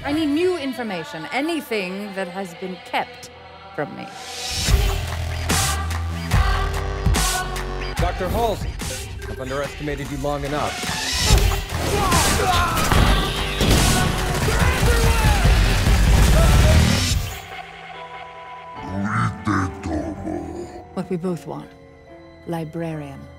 I need new information, anything that has been kept from me. Dr. Halsey, I've underestimated you long enough. What we both want. Librarian.